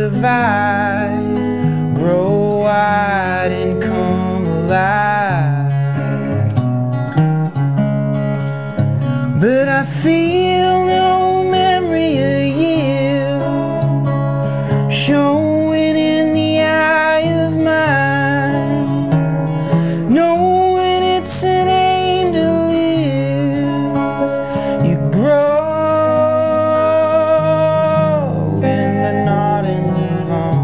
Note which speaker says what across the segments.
Speaker 1: divide, grow wide and come alive. But I feel no memory of you showing in the eye of mine, knowing it's an aim to lose. You grow in the knot and move on.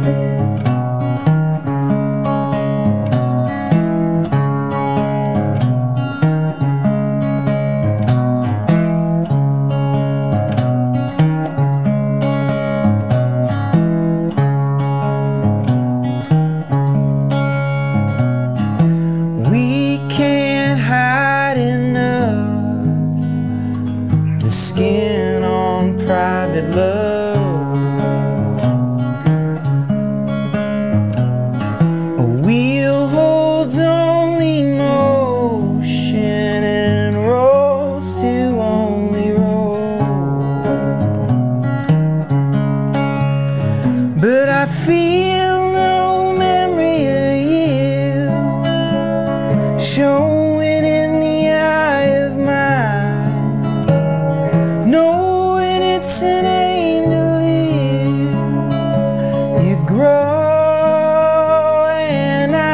Speaker 1: The skin on private love, a wheel holds only motion and rolls to only roll. But I feel no memory of you showing in the eye of mine, knowing it's an aim to lose. You grow and I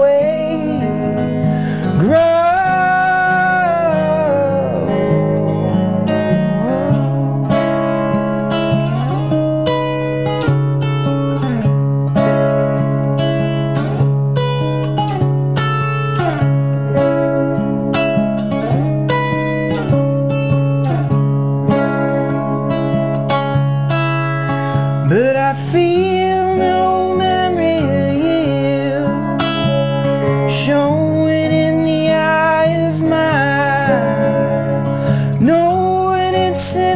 Speaker 1: wait, grow. But I feel no memory of you showing in the eye of mine, knowing it's